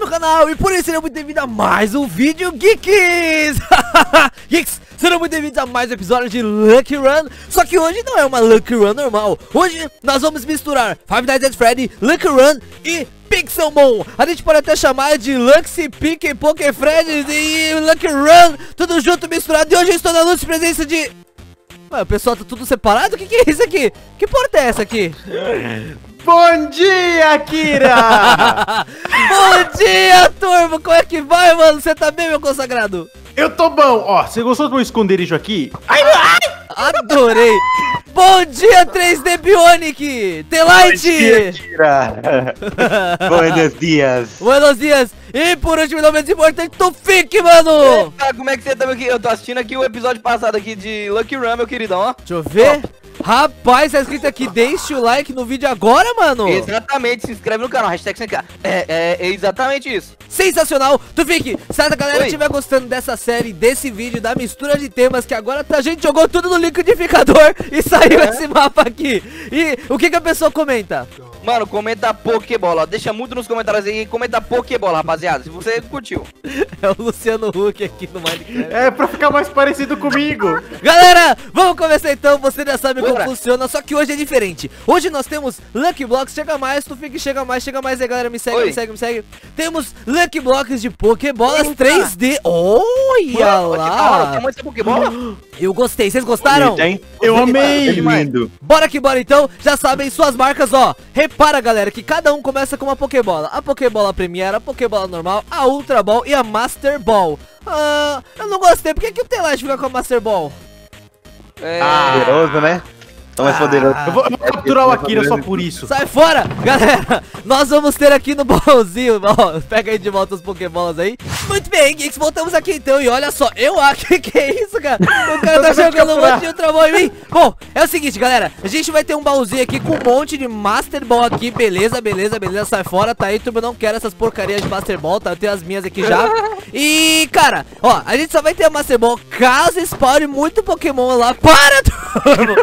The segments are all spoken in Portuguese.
meu canal e por isso serão muito bem-vindos a mais um vídeo Geeks. Geeks, serão muito bem-vindos a mais um episódio de Lucky Run. Só que hoje não é uma Lucky Run normal. Hoje nós vamos misturar Five Nights at Freddy, Lucky Run e Pixelmon. A gente pode até chamar de Luxy, Pique, Poké Freddy e Lucky Run, tudo junto, misturado. E hoje eu estou na luz de presença de... Ué, o pessoal tá tudo separado? O que é isso aqui? Que porta é essa aqui? Bom dia, Kira! Bom dia, turma! Como é que vai, mano? Você tá bem, meu consagrado? Eu tô bom. Ó, você gostou do meu esconderijo aqui? Ai, ai! Adorei! Bom dia, 3D Bionic! T-Light! Bom dia, Kira! Buenos dias! Buenos dias! E por último, não menos importante, Tufik, mano! Eita, como é que você tá aqui? Eu tô assistindo aqui o episódio passado aqui de Lucky Run, meu queridão, ó. Deixa eu ver. Rapaz, tá escrito aqui, deixe o like no vídeo agora, mano. Exatamente, se inscreve no canal, hashtag sem cá. É exatamente isso. Sensacional. Tufik, se a galera estiver gostando dessa série, desse vídeo, da mistura de temas, que agora a gente jogou tudo no liquidificador e saiu esse mapa aqui. E o que a pessoa comenta? Mano, comenta Pokébola, ó. Deixa muito nos comentários aí, comenta Pokébola, rapaziada, se você curtiu. É o Luciano Huck aqui no Minecraft. É pra ficar mais parecido comigo. Galera, vamos começar então. Você já sabe como Bora. funciona, só que hoje é diferente. Hoje nós temos Lucky Blocks, chega mais, Tufik, chega mais aí, galera, me segue, Oi. me segue. Temos Lucky Blocks de Pokébolas Eita. 3D. Olha lá. Tem muito Pokébola? Eu gostei, vocês gostaram? Bonito, hein? Eu amei. Lindo. Bora que bora então, já sabem suas marcas, ó. Repara, galera, que cada um começa com uma Pokébola. A Pokébola Premier, a Pokébola normal, a Ultra Ball e a Master Ball. Eu não gostei, por que o T-Light fica com a Master Ball? Poderoso, né? Tão mais poderoso. Eu vou capturar o Akira só por isso. Sai fora, galera. Nós vamos ter aqui no bolzinho, ó, pega aí de volta os Pokébolas aí. Muito bem, Geeks, voltamos aqui então. E olha só, que é isso, cara? O cara tá jogando um monte de Ultra Ball em mim. Bom, é o seguinte, galera, a gente vai ter um baúzinho aqui com um monte de Master Ball aqui. Beleza, sai fora, tá aí, turma, eu não quero essas porcarias de Master Ball, tá? Eu tenho as minhas aqui já. E, cara, ó, a gente só vai ter a Master Ball caso spawne muito Pokémon lá. Para, turma!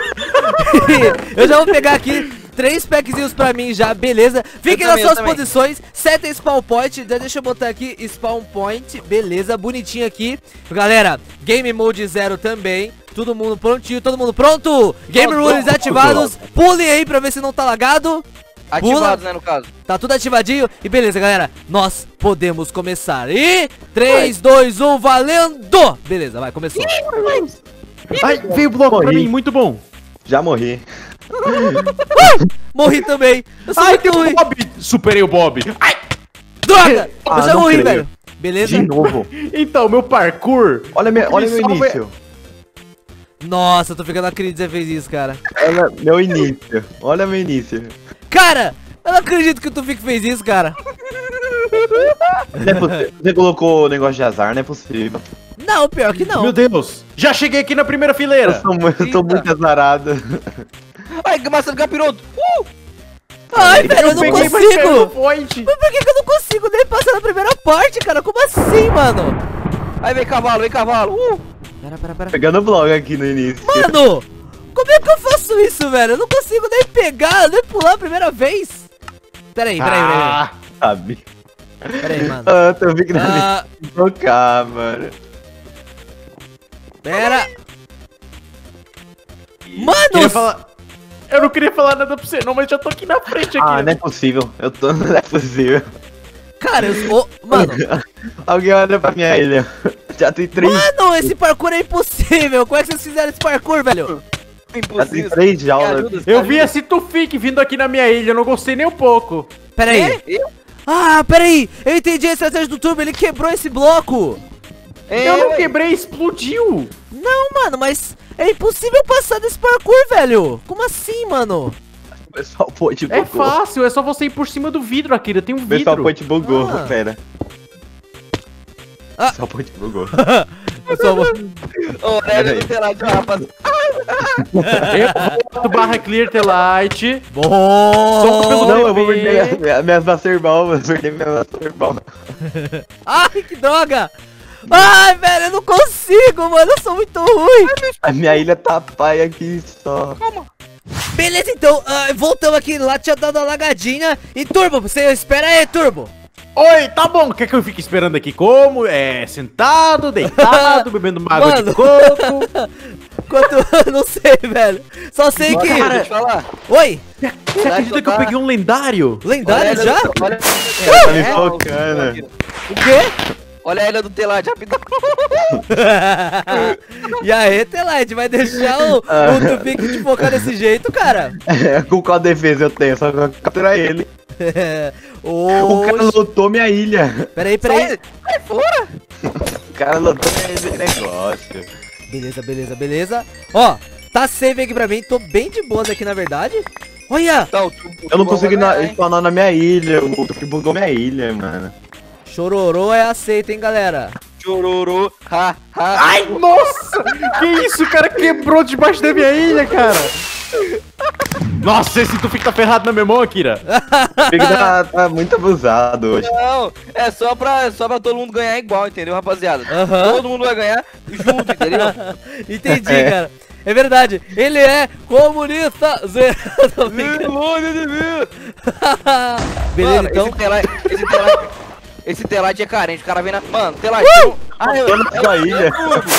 Eu já vou pegar aqui 3 packzinhos pra mim já, beleza. Fiquem nas suas posições, setem spawn point. Deixa eu botar aqui spawn point, beleza, bonitinho aqui. Galera, game mode 0 também. Todo mundo prontinho, todo mundo pronto. Game rules ativados, pulem aí pra ver se não tá lagado. Ativados, né, no caso. Tá tudo ativadinho e beleza, galera, nós podemos começar. E 3, 2, 1, valendo. Beleza, vai, começou. Ai, veio o bloco pra mim, muito bom. Já morri. Morri também. Eu sou Ai, muito tem o ruim. Bob. Superei o Bob. Ai, Droga, eu já não morri, creio. velho. Beleza? De novo. então, meu parkour. Olha meu salva- início. Nossa, eu tô ficando acredito que você fez isso, cara. Olha meu início. Olha meu início. Cara, eu não acredito que o Tufik fez isso, cara. Não é possível. Você colocou o negócio de azar, não é possível. Não, pior que não. Meu Deus. Já cheguei aqui na primeira Eu fileira. tô muito azarado. Ai, que massa do capiroto. Ai, velho, eu não peguei, mas caiu no consigo. point. Mas por que eu não consigo nem passar na primeira parte, cara? Como assim, mano? Aí vem cavalo, vem cavalo. Pera. Pegando vlog aqui no início. Mano, como é que eu faço isso, velho? Eu não consigo nem pegar, nem pular a primeira vez. Pera aí. Ah, sabe. Pera aí, mano. Ah, tô vendo que não Ah, me tocar, mano. pera. Queria Mano, falar... Eu não queria falar nada pra você, não, mas já tô aqui na frente. Aqui, Ah, não é possível. Eu tô. Não é possível. cara, eu sou... Mano, Alguém olha pra minha ilha. Já tem 3. mano, esse parkour é impossível. Como é que vocês fizeram esse parkour, velho? Já tem Impossível. 3 jaulas. Eu vi esse Tufik vindo aqui na minha ilha, eu não gostei nem um pouco. Pera aí. Ah, pera aí. Eu entendi a estratégia do Turbo, ele quebrou esse bloco. Eu não quebrei, explodiu. Não, mano, mas é impossível passar desse parkour, velho. Como assim, mano? O pessoal point É bugou. fácil, é só você ir por cima do vidro, Akira, tem um O pessoal vidro. point bugou, Ah. pera. Ah. O pessoal point bugou. Eu só vou... Ô, Neve do T-Light, rapaz. Eu boto barra clear the light. Bom. Não, eu vou perder minhas Master Ball, vou perder minha Master Ball. Ai, que droga. Ai, velho, eu não consigo, mano. Eu sou muito ruim. A minha ilha tá pai aqui só. Beleza, então, voltamos aqui. Lá tinha dado a lagadinha. E Turbo, você espera aí, Turbo. Oi, tá bom. Quer que eu fique esperando aqui como? Sentado, deitado, bebendo uma água de coco. Quanto... Não sei, velho. Só sei que... Cara, deixa eu falar. Oi! Você acredita que eu peguei um lendário? Lendário já? Olha, Tá me focando. O quê? olha a ilha do Telade, rapidão. E aí, Telite, vai deixar o Tufix te focar desse jeito, cara? Com qual defesa eu tenho? Só capturar ele. O cara lotou minha ilha. Peraí. Sai fora. O cara lotou esse negócio. Beleza. Ó, tá save aqui pra mim. Tô bem de boas aqui, na verdade. Olha! Então, Eu não consegui spawnar na minha ilha. O Tufix bugou minha ilha, mano. Chororô é aceito, hein, galera? Chororô, Ai, nossa! Que isso? O cara quebrou debaixo da minha ilha, cara. Nossa, esse Tufix tá ferrado na minha mão, Akira. O Tufix tá muito abusado hoje. Não, é só pra todo mundo ganhar igual, entendeu, rapaziada? Aham. Todo mundo vai ganhar junto, entendeu? Entendi, cara. É verdade, ele é comunista. Tô brincando. Beleza, Mano, então. Esse Telite é carente, o cara vem na... Mano, Telite... Eu não sou a ilha.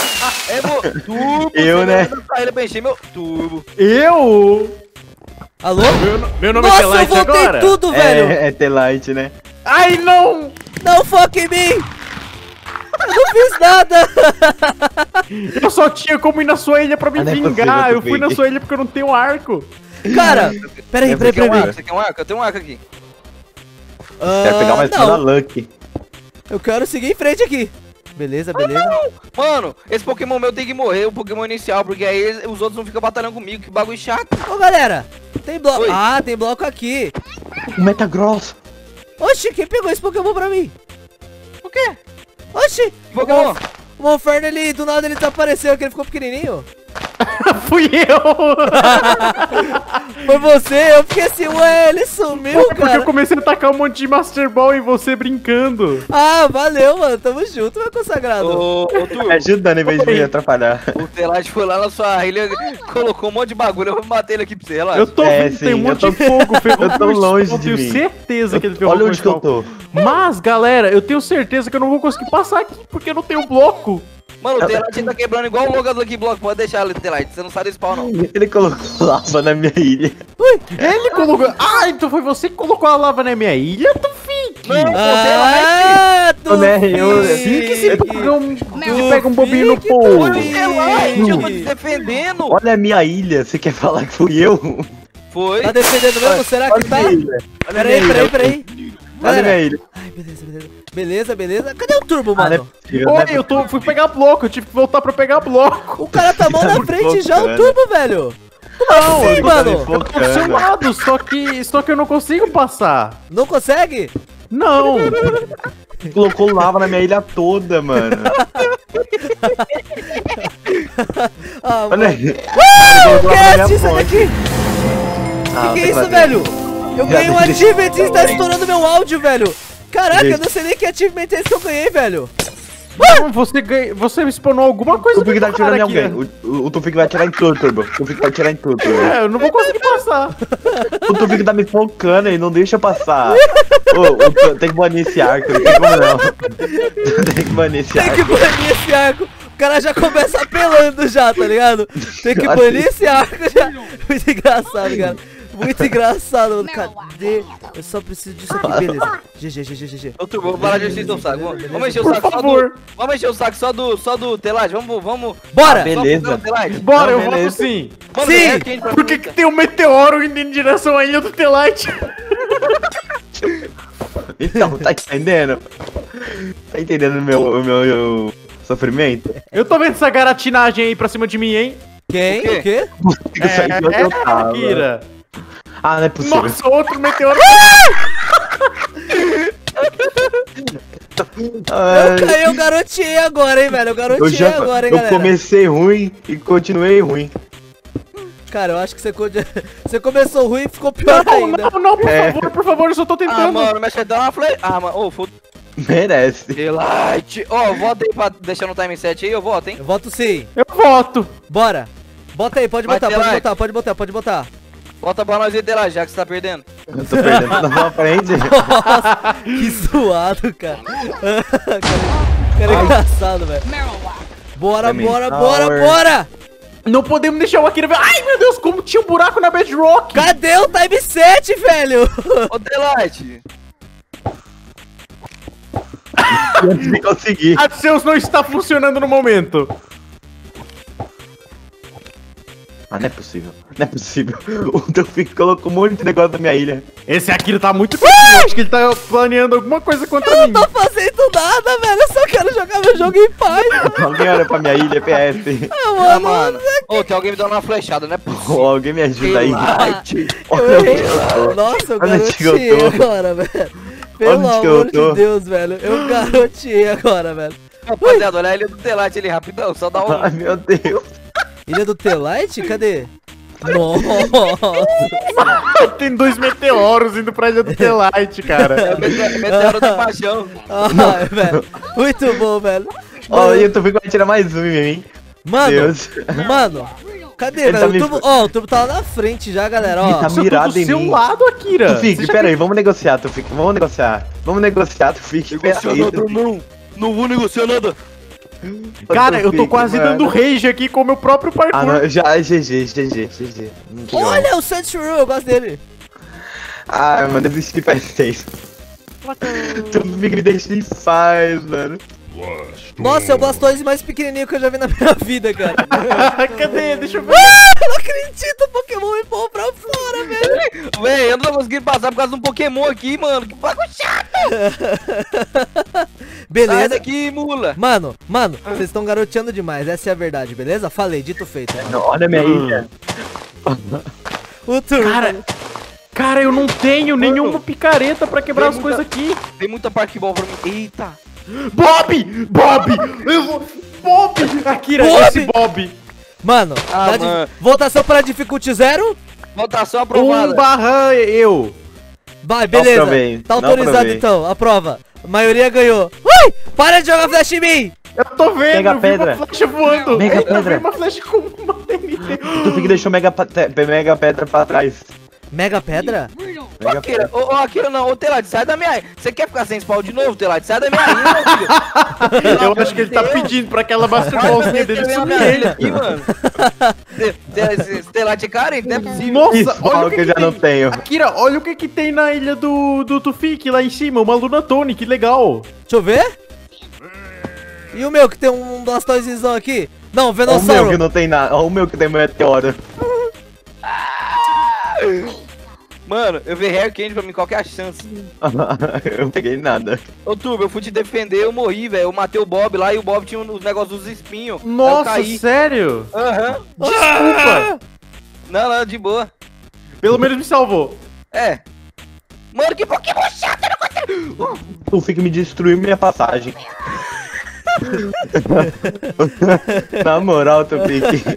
Turbo, Eu, né? Ele pra encher meu turbo. Eu? Alô? Meu nome Nossa, é eu Telite voltei agora? tudo, velho. É Telite, né? Ai, não! Não foca em mim. Eu não fiz nada. Eu só tinha como ir na sua ilha pra me não é vingar. possível, Eu fui na sua ilha porque eu não tenho arco. Cara, peraí. Você quer um arco? Eu tenho um arco aqui. Quero pegar uma espada Não, Lucky. eu quero seguir em frente aqui. Beleza. Mano, esse Pokémon meu tem que morrer, o Pokémon inicial, porque aí os outros não ficam batalhando comigo, que bagulho chato. Ô, galera, tem bloco. Oi. Ah, tem bloco aqui. O Metagross. Oxi, quem pegou esse Pokémon pra mim? O quê? Oxi, Pokémon? o Monferno, ele, do nada ele desapareceu, que ele ficou pequenininho. Fui eu! Foi você? Eu fiquei assim, ué, ele sumiu, Porque eu cara. comecei a tacar um monte de Master Ball em você brincando. Ah, valeu, mano, tamo junto, meu consagrado. Ô, Turbo, Me ajudando em vez de me atrapalhar. o Telite foi lá na sua ilha, colocou um monte de bagulho, eu vou bater ele aqui pra você, relaxa. Eu tô vendo, sim, tem um eu monte tô- de fogo, ferrou eu tô com o longe spawn, de tenho mim. certeza que ele ferrou Olha com o onde que eu spawn. tô. Mas, galera, eu tenho certeza que eu não vou conseguir passar aqui porque eu não tenho bloco. Mano, o Telite tá quebrando igual o logo do Lucky Block, pode deixar ele, Telite, você não sai do spawn, não. Ele colocou lava na minha ilha. Ele colocou... Ah, então foi você que colocou a lava na minha ilha, Tufix? Ah, tu Assim que se pega um bobinho no povo. Foi o Telite, eu tô te defendendo. Olha a minha ilha. Você quer falar que fui eu? Foi. Tá defendendo mesmo? Será que tá? Olha a minha ilha. Peraí. Olha a Galera. minha ilha. Ai, beleza. Cadê o turbo, mano? Oi, fui pegar bloco, eu tive que voltar pra pegar bloco. O cara tá mão na frente já, o focando. turbo, velho. Não, assim, eu tô mano? Eu tô do seu lado, só que eu não consigo passar. Não consegue? Não. Colocou lava na minha ilha toda, mano. Ah, Olha mano. aí. O Colocou lava na minha que é fonte. aqui? Que é isso, velho? Eu ganhei um achievement e está estourando meu áudio, velho. Caraca, eu não sei nem que achievement é esse que eu ganhei, velho. Você spawnou alguma coisa O Tufix vai do cara atirar em aqui, alguém. né? O Tufix vai atirar em tudo, Turbo. O Tufix vai atirar em tudo, Turbo. É, eu não vou conseguir passar. O Tufix tá me focando e não deixa eu passar. Tem que banir esse arco, não tem como não. Tem que banir esse Tem que arco. banir esse arco. O cara já começa apelando já, tá ligado? Tem que banir esse arco já. Muito engraçado, cara. Muito engraçado, mano. Cadê? Eu só preciso disso aqui, beleza. GG. Ô, Turbo, vamos parar de encher o saco. Vamos encher o saco Por só favor. do... Vamos encher o saco só do Telite, vamos... Bora! Beleza. Bora, Não, eu beleza. voto sim. Mano, Sim. é quente pra Por que tem um meteoro indo em direção à ilha do Telite? Então, tá entendendo? Tá entendendo o meu sofrimento? Eu tô vendo essa garatinagem aí pra cima de mim, hein? Quem? O quê? Eu saí de onde eu tava. Kira. Ah, não é possível. Nossa, outro meteoro. Eu caí, eu garoteei agora, hein, velho. Eu garoteei agora, hein, eu galera. comecei ruim e continuei ruim. Cara, eu acho que você começou ruim e ficou pior ainda. Não, por favor, eu só tô Ah, tentando. mano, mexe dá uma flare... Ah, mano, ô, foda... Merece. Telite. Ó, volta aí pra deixar no time set aí, eu volto, hein? Eu voto sim. Eu voto. Bora. Bota aí, pode Vai, botar, Telite. pode botar. Volta pra nós aí, lá, já que você tá perdendo. Eu tô perdendo na sua frente. Nossa, que zoado, cara. Cara é engraçado, velho. Bora, bora, bora, bora! Não podemos deixar o Akira ver. Ai, meu Deus, como tinha um buraco na Bedrock. Cadê o time 7, velho? Ô, Delight. Antes de conseguir. A Zeus não está funcionando no momento. Ah, não é possível. Não é possível. O Tufik colocou um monte de negócio na minha ilha. Esse Akira tá muito feliz. Acho que ele tá planeando alguma coisa contra Eu mim. não tô fazendo nada, velho. Eu só quero jogar meu jogo em paz. Alguém olha pra minha ilha, PS. Ah, Ah, mano. mano. Ô, tem alguém me dando uma flechada, não é possível. Ou alguém me ajuda aí. Delight. Eu errei. Nossa, eu Onde que eu garoteei tô? agora, velho. Pelo Onde que eu amor de tô? Deus, velho. Eu garoteei agora, velho. Rapaziada, olha a ilha do Delight ali, rapidão. Só dá Ai, um... meu Deus. Ilha do T-Light? Cadê? Nossa. Tem 2 meteoros indo pra ilha do T-Light, É cara. o meteoro do paixão. Ai, velho. Muito bom, velho. Ó, e o Tufik vai tirar mais um em mim. Mano, Deus. mano. Cadê, Ele velho? tá me- O tubo, ó, o tubo tá lá na frente já, galera, ó. Ele tá Eu tô mirado do em seu mim. lado, Akira. Tufik, Você já pera aí, vamos negociar, Tufik. Vamos negociar. Vamos negociar, Tufik. Pera aí, Tufik. não. Não vou negociar nada. Cara, eu tô Tufik, quase mano. dando rage aqui com o meu próprio Ah, parkour. não, já, GG. Não tem como. Olha o Sandshrew, eu gosto dele. Ah, mano, eu desisti faz 6. Tufik me deixa em paz, mano. Nossa, é o Blastoise mais pequenininho que eu já vi na minha vida, cara. Cadê? Deixa eu ver. Eu não acredito, o Pokémon me pôr pra fora, velho. Véi, eu não tô conseguindo passar por causa de um Pokémon aqui, mano. Que bagulho chato. Sai Beleza. daqui, mula. Mano, vocês estão garoteando demais, essa é a verdade, beleza? Falei, dito feito. Não, olha a minha ilha. O turno. Cara, eu não tenho nenhuma picareta pra quebrar as coisas aqui. Tem muita Parkball pra mim. Eita. Bob! Eu vou... Bob! Akira, Bob! esse Bob. Mano, Ah, tá mano. votação para dificuldade 0? Votação aprovada. 1/eu. Vai, beleza. aprovei, Tá não autorizado aprovei. então, aprova. A maioria ganhou. Ui! Para de jogar flash em mim! Eu tô vendo, Mega eu vi pedra. uma flecha voando. Mega Eita, pedra. vi uma flecha com uma TNT. Tufik deixou mega pedra pra trás. Mega pedra? Ô, Akira, ô, Akira, não, ô, Telade, sai da minha ilha. Você quer ficar sem spawn de novo, Telade? Sai da minha ilha, meu filho. Eu acho que ele tá pedindo pra aquela Master Ballzinha dele Vai, subir minha ele. ilha aqui, mano. Esse Telade é carente, não é possível. Nossa, Isso, olha o que eu já tem. não tenho. Akira, olha o que tem na ilha do Tufik lá em cima, uma Lunatone, que legal. Deixa eu ver. E o meu que tem um Blastoisezão aqui? Não, Olha o meu Venossauro. que não tem nada. Olha o meu que tem meteoro. Mano, eu vi Hair Candy pra mim, qual que é a chance? Eu não peguei nada. Ô, Turbo, eu fui te defender, eu morri, velho. Eu matei o Bob lá e o Bob tinha os negócios dos espinhos. Nossa, Aí eu caí. sério? Aham. Desculpa. Não, de boa. Pelo menos me salvou. É. Mano, que Pokémon chato, eu não consigo. O Tufik me destruiu minha passagem. Na moral, Tufik.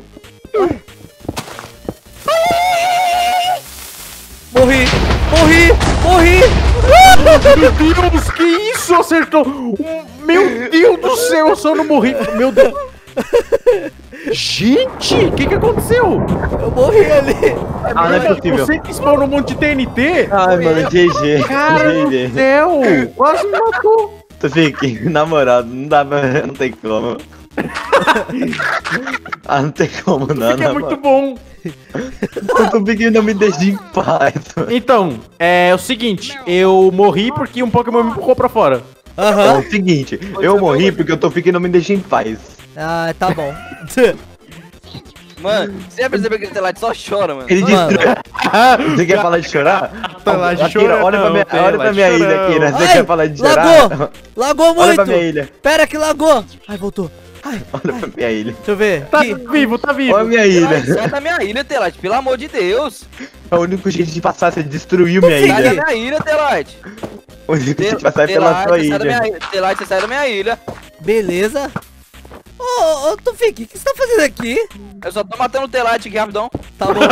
Morri! Meu Deus, que isso? Acertou. Meu Deus do céu, eu só não morri. Meu Deus. Gente, o que aconteceu? Eu morri ali! Ah, não é possível. Você que spawnou um monte de TNT? Ai, mano, GG. Cara do GG. céu, quase me matou. Tufik, na moral, não dá pra... Não tem como. Ah, não tem como não, Fica na muito moral. bom. O Tufik não me deixa em paz. Então, é o seguinte, eu morri porque um Pokémon me empurrou pra fora. É Aham. o seguinte, eu morri porque o Tufik não me deixa em paz. Ah, tá bom. Mano, você já percebeu que o Telade só chora, mano? Ele Mano. destrói. Você quer falar de chorar? Telade Akira, chora olha pra não, minha, olha pra Telade minha chora ilha, não. Akira. Você Ai, quer falar de chorar? lagou! Lagou Olha muito! pra minha ilha. Pera que lagou! Ai, voltou. Ai, Olha pra minha ilha. deixa eu ver. Tá Aqui. vivo, tá vivo. Olha a minha ilha. Sai da minha ilha, Telade, pelo amor de Deus. É o único jeito de passar, você destruiu minha Tufik. Sai da ilha. minha ilha, Telade. O único jeito de passar é pela sua ilha. Telade, você sai da minha ilha. Beleza. Ô, Tufik, o que você tá fazendo aqui? Eu só tô matando o Telade aqui, rapidão. Tá bom.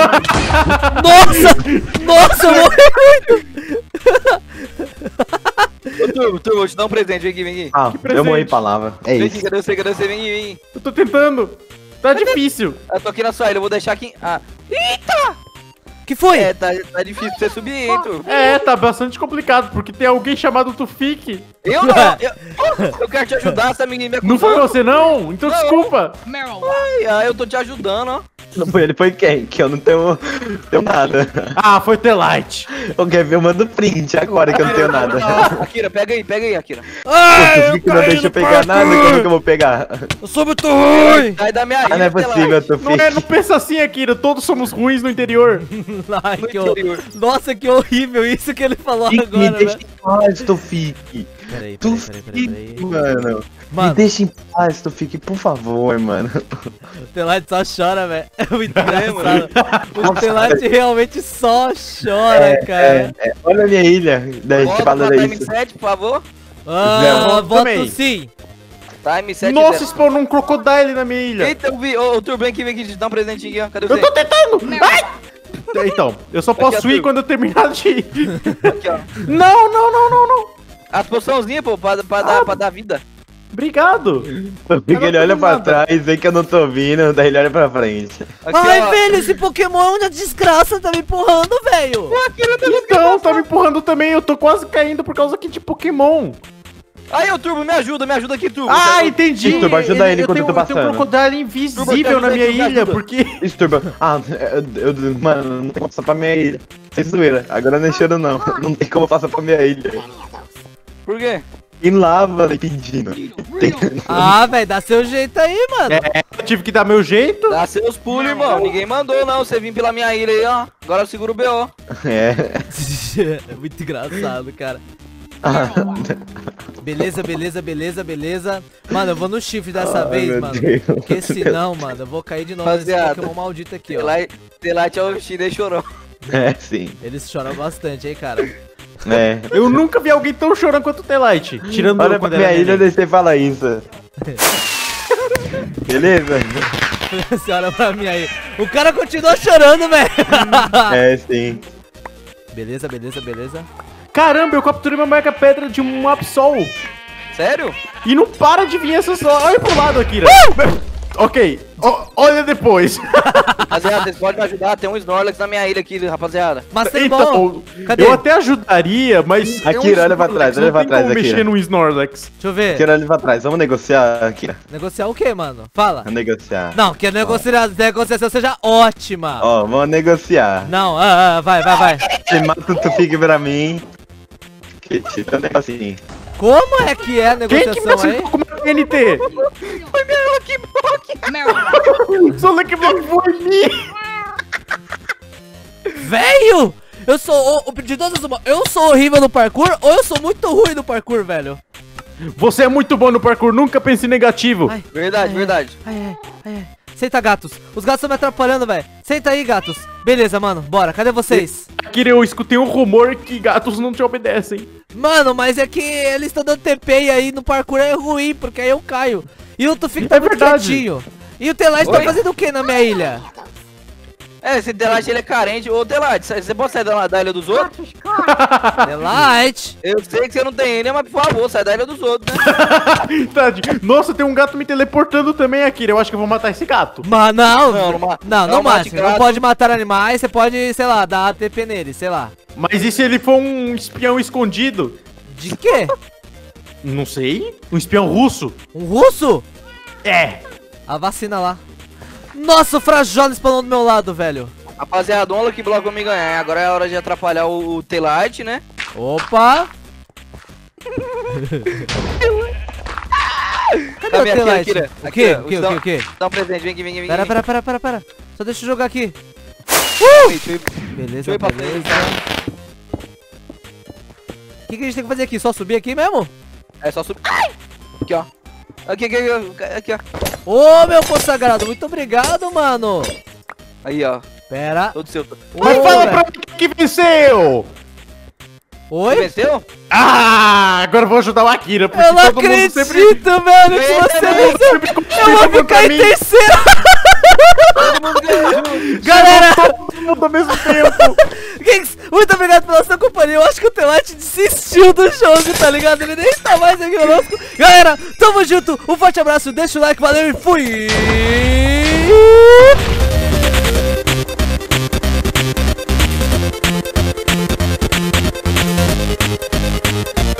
Nossa, eu morri muito! Ô, Turbo, vou te dar um presente, vem aqui. Ah, presente. eu morri palavra. É Vem aqui, isso. cadê você? Vem. Eu tô tentando. Tá difícil. Eu tô aqui na sua ilha, eu vou deixar aqui... Ah, eita! Que foi? É, tá difícil você subir, hein, Turbo? É, tá bastante complicado, porque tem alguém chamado Tufik. Eu não, eu quero te ajudar, você tá me acusando. Não foi você, não? Então Não. desculpa. Ai, eu tô te ajudando, ó. Não foi ele, foi quem? Que eu não tenho nada. Ah, foi T-Light. Eu quero ver, eu mando print agora que eu não tenho nada. Akira, pega aí, Akira. Ai, Tu fica que não deixa eu pegar nada, como que eu vou pegar? Eu sou muito ruim. Sai da minha Ah, não ilha, é possível, tu Não, não pensa assim, Akira. Todos somos ruins no interior. Ai, No que interior. Nossa, que horrível isso que ele falou Me agora, deixa velho. em paz, Tufik. Peraí, Tufik, mano. Me Mano, deixa em paz, Tufik, por favor, mano. o T-Light só chora, velho. É muito engraçado. O T-Light realmente só chora, cara. Olha a minha ilha. Daí Volta falando pra Time isso. 7, por favor. Ah, Não, voto também. sim. Time 7. Nossa, spawnou um crocodile na minha ilha. Eita, eu vi. Ô, Turbo, vem aqui te dar um presentinho aqui, ó. Cadê Eu você? tô tentando. Ai! Então, eu só posso ó, ir Turbo. quando eu terminar de... Aqui, ó. Não. As poçãozinhas, pô, pra dar vida. Obrigado. Tufik, ele olha pra trás, vê que eu não tô vindo, daí ele olha pra frente. Aqui, Ai, ó. velho, esse Pokémon é uma desgraça, tá me empurrando, velho. Então, tá me empurrando também. Eu tô quase caindo por causa aqui de Pokémon. Aí, ô, Turbo, me ajuda aqui, Turbo. Ah, entendi. Turbo, ajuda ele eu enquanto tenho, eu tô eu tenho um passando. crocodile invisível Turbo, na minha me ajuda. ilha, porque... Esturba. Ah, mano, não tem como passar pra minha ilha. Sem zoeira. Agora não é choro, não. Não tem como passar pra minha ilha. Por quê? Em lava, pedindo. Ah, velho, dá seu jeito aí, mano. Eu tive que dar meu jeito. Dá seus pulos, irmão. Ninguém mandou, não. Você vir pela minha ilha aí, ó. Agora eu seguro o BO. É. É muito engraçado, cara. Ah, Beleza. Mano, eu vou no chifre dessa Ai, vez, meu mano. Deus. Porque senão, mano, eu vou cair de novo nesse Rapaziada. Pokémon maldito aqui, ó. Delight é o Shida e chorou. é, sim. Eles choram bastante, hein, cara. É. Eu nunca vi alguém tão chorando quanto o T-Light. Tirando Olha pra quando minha era ilha neném. e você fala isso. Beleza? Você olha pra mim aí. O cara continua chorando, velho. É, sim. Beleza. Caramba, eu capturei uma mega pedra de um Absol. Sério? E não para de vir essas... Olha pro lado, Akira. Ok, olha depois. Rapaziada, vocês podem me ajudar. Tem um Snorlax na minha ilha aqui, rapaziada. Mas tem Então, bom. Cadê? eu até ajudaria, mas... Akira, olha pra trás, olha pra trás, Não tem como Akira. mexer num Snorlax. Deixa eu ver. Quero olhar pra trás. Vamos negociar aqui. Negociar o quê, mano? Fala. Vamos negociar. Não, que a negociação seja ótima. Ó, vamos negociar. Não, vai. Você mata o Tufik pra mim. Que tita, um negocinho. Como é que é a Quem que me negociação aí? acertou com uma TNT? Foi minha Lucky Block. Sou Lucky Block foi mim. Velho! Eu sou de todas uma. Eu sou horrível no parkour ou eu sou muito ruim no parkour, velho? Você é muito bom no parkour, nunca pense negativo. Ai. Verdade. Ai. Senta, gatos. Os gatos estão me atrapalhando, velho. Senta aí, gatos. Beleza, mano. Bora. Cadê vocês? Akira, eu escutei um rumor que gatos não te obedecem. Mano, mas é que eles estão dando TP e aí no parkour é ruim, porque aí eu caio. E o Tufik tá É muito verdade. quietinho. E o T-Light tá Oi? fazendo o que na minha ilha? É, esse Delight ele é carente. Ô, Delight, você pode sair da ilha dos outros? T-Light. Eu sei que você não tem ilha, mas por favor, sai da ilha dos outros, né? Tadinho. Nossa, tem um gato me teleportando também, Akira. Eu acho que eu vou matar esse gato. Não, Não mate. mate Mate. Não gato. pode matar animais, você pode, sei lá, dar TP nele, sei lá. Mas e se ele for um espião escondido? De quê? Não sei. Um espião russo? Um russo? É. A vacina lá. Nossa, o Frajola spawnou do meu lado, velho. Rapaziada, um Lucky Block pra me ganhar. Agora é a hora de atrapalhar o T-Light, né? Opa! Cadê o Aqui, T-Light? Akira. O quê? Akira, O quê? Dá um presente, vem aqui. Pera. Só deixa eu jogar aqui. Deixa eu ir Beleza. pra O frente. que a gente tem que fazer aqui? Só subir aqui mesmo? É só subir. Ai! Aqui, ó. Aqui, ó. Ô, meu consagrado, muito obrigado, mano. Aí, ó. Pera. Todo seu. Mas Ô, fala velho. pra mim que venceu! Você Oi? venceu? Ah, agora eu vou ajudar o Akira, porque Eu não todo mundo acredito, sempre... velho, que Eita, você todo mundo venceu. sempre Eu conspira vou contra ficar em mim. terceiro. Todo mundo ganhou junto. Galera, Todo mundo ao mesmo tempo. Geeks, muito obrigado pela sua companhia. Eu acho que o T-Light desistiu do jogo, tá ligado? Ele nem tá mais aqui conosco. Galera, tamo junto. Um forte abraço, deixa o like, valeu e fui! Tchau.